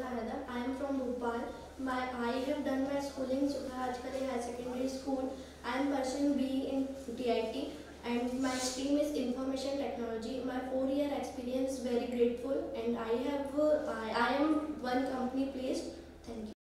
Rajak. I am from Bhopal. I have done my schooling in Rajkari High Secondary School. I am pursuing BE in TIT and my stream is Information Technology. My 4-year experience very grateful and I am one company placed. Thank you.